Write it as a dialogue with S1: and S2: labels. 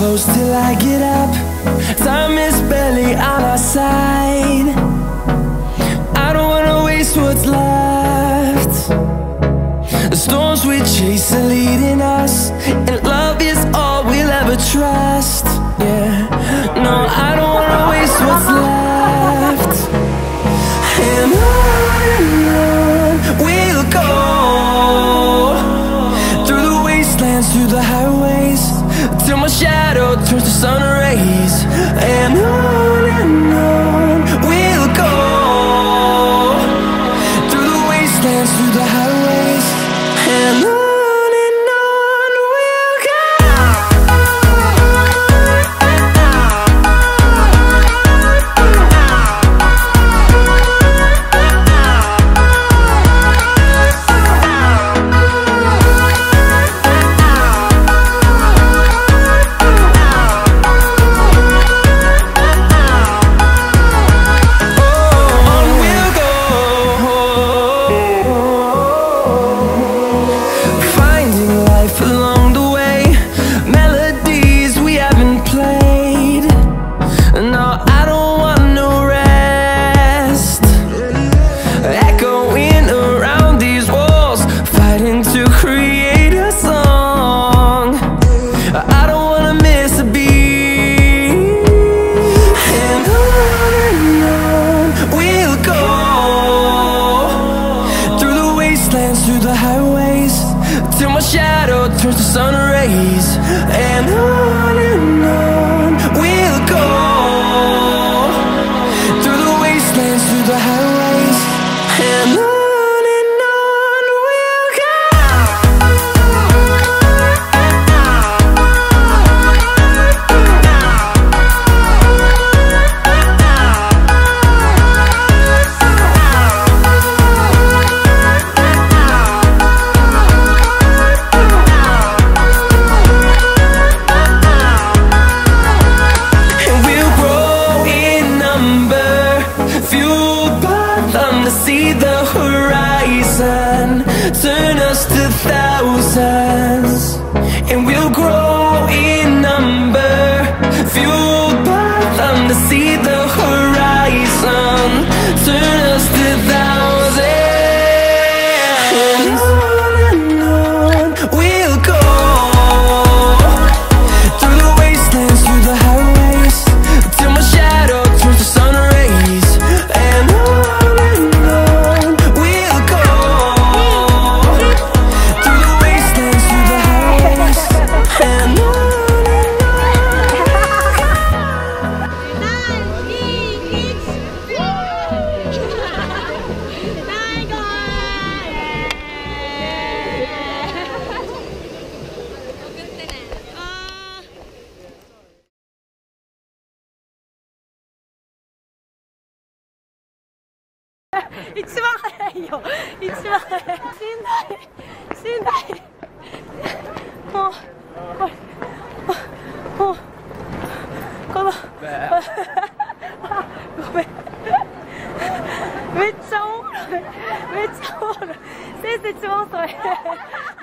S1: close till I get up. Time is barely on our side. I don't wanna waste what's left. The storms we chase are leading us, and love is all we'll ever trust. Yeah, no, I don't wanna waste what's left. And on we'll go, through the wastelands, through the highways, till my shadow turns to sun rays. And on we'll go, through the wastelands, through the highways, and on we'll go. Through the highways, till my shadow turns to sun rays. And on we'll go, through the wastelands, through the highways, and on we'll go. See the horizon turn us to thousands, and we'll grow in number, fueled by them. To see the horizon turn us to thousands, and on we'll go, through the wastelands, through the highways, till my shadow turns to sun rays. And
S2: 一番早いよ。一番早い。しんどい。もうこのごめん。めっちゃおもろい。めっちゃおもろい。先生超遅い。